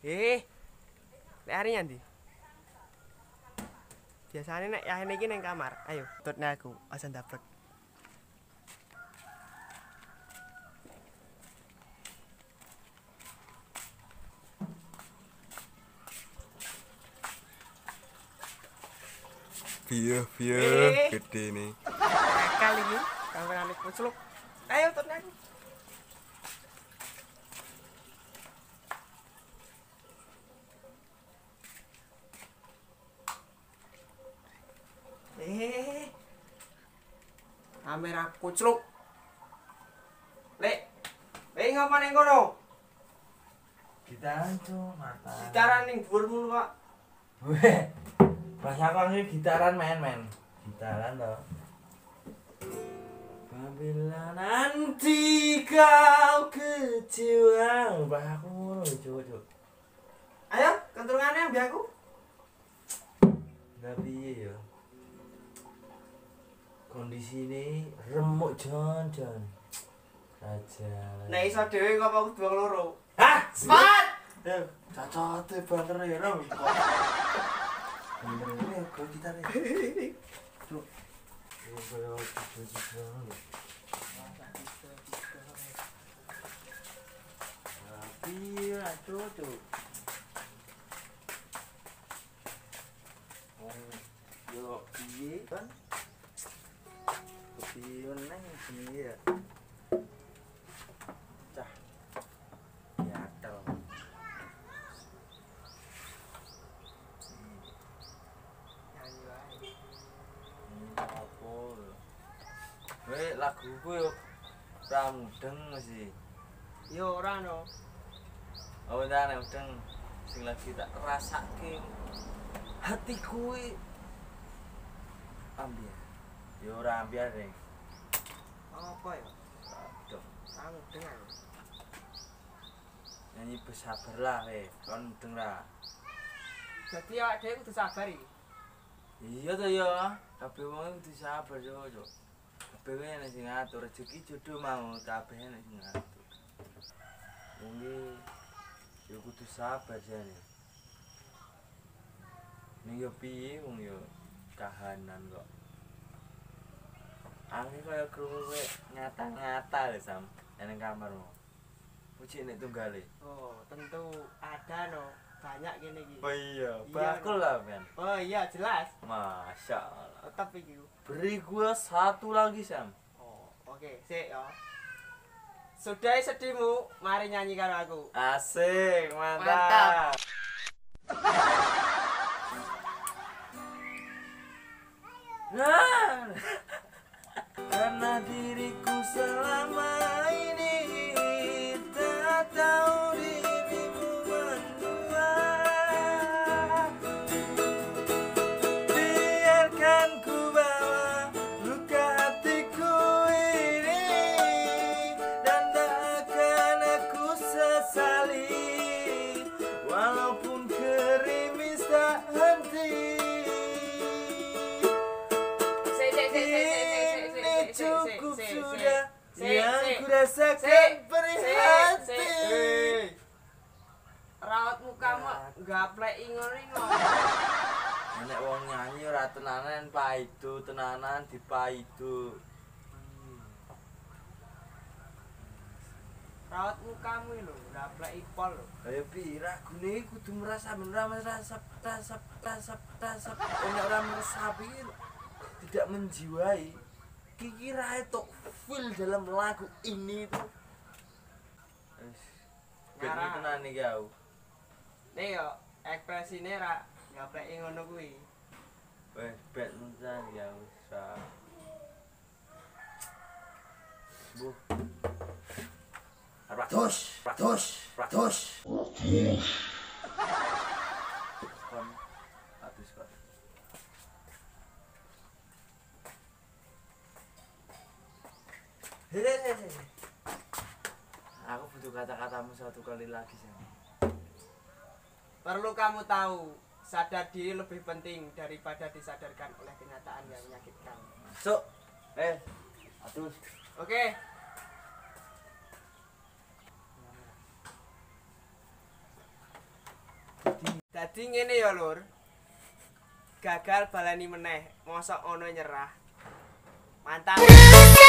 Nek hari nyandi. Biasane nek yahene iki ning kamar. Ayo, tutne aku, aja ndablek. Biyo gede nih. Akal iki, kamerane kucluk. Ayo tutne aku. Kamera kucluk. Lek ngapa ning kono? Gitaran tuh mata. Gitaran ning dhuwur mulu, Pak. Weh. Pas aku ngi gitaran men. Gitaran toh. Apabila nanti kau kecewa, bah aku ngono cuk. Ayo, kentrungane ambi aku. Lah piye ya? Kondisi ini remuk jon. Aja. Nek iso dhewe kok aku dua loro. Hah? Sepat! Cacote banter ya rom. Bener ya kok gitare. Cuk. Koyo gitu. Tapi aduh tuh. Yo piye kan? Kepiye nang sini ya. Cah. Gatel. Nyanyi wae. Apa? Weh laguku yo ra mudeng sih. Yo ora no. Oh ndak mudeng sing lagi tak rasake hatiku ambiar. Yo ora ambiar ning. Apa ya? Aduh, Aku dengar. nyanyi bersabarlah kon mudeng ra. Dadi awak dhewe kudu sabar iki. Iya to ya, kabeh wong kudu sabar yo. Kabeh nek sing ngatur rezeki jodoh mau kabeh nek sing ngatur. Wong yo kudu sabar jane. Ning yo piye wong yo kahanan kok. Angin kaya krungu kowe ngata-ngata lho Sam, nang kamarmu. Puji nek tunggale. Oh, tentu ada no. Banyak gini iki. Oh iya, Iya, bakul lah men. Oh iya, jelas. Masya Allah. Tetap iki. Beri gua satu lagi Sam. Oh, oke, sik ya. Sudahi sedihmu, mari nyanyi karo aku. Asik, Mantap. mantap. Nah, karena diriku selama ini tak tahu dirimu mendua. Biarkan ku bawa luka hatiku ini dan tak akan aku sesali walaupun gerimis tak henti. Cukup sudah yang ku rasakan prihatin. Raut mukamu gaplek ngono. Nek wong nyanyi ora tenanan paido, tenanan dipaido. Raut mukamu lho, gaplek ipol lho. Kaya piye lagune kudu merasa rasap. Nek ora meresapi tidak menjiwai. Kira itu feel dalam lagu ini tuh. Bener tenan iki aku. Nek yo ekspresine ra gaplek ngono kuwi. Wes bet tenan ya wis. Bu. Ratus. Kon habis kok. Aku butuh kata-katamu satu kali lagi sih. Perlu kamu tahu, sadar diri lebih penting daripada disadarkan oleh kenyataan yang menyakitkan. Masuk. Aduh. Oke. Dadi ngene ya Lur. Gagal balani meneh, mosok ono nyerah. Mantap.